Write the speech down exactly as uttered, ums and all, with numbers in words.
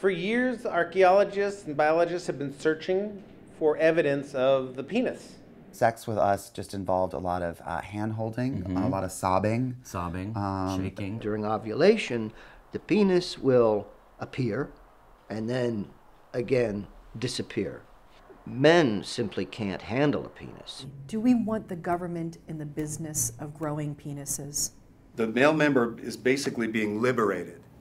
For years, archaeologists and biologists have been searching for evidence of the penis. Sex with us just involved a lot of uh, hand-holding, Mm-hmm. a lot of sobbing. Sobbing, Um, shaking. During ovulation, the penis will appear and then again disappear. Men simply can't handle a penis. Do we want the government in the business of growing penises? The male member is basically being liberated.